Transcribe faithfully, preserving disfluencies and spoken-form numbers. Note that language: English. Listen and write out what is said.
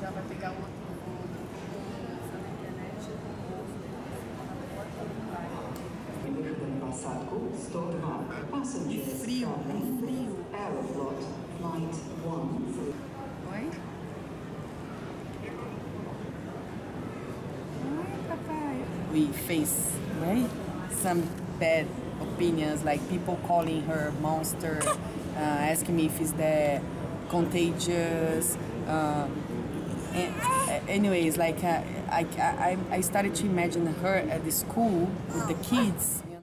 já vai pegar outro voo na internet. Frio, é frio. Oi? Oi, papai. We face, right, some bad opinions, like people calling her monster, uh, asking me if it's that contagious. Uh, and, anyways, like uh, I, I, I started to imagine her at the school with the kids.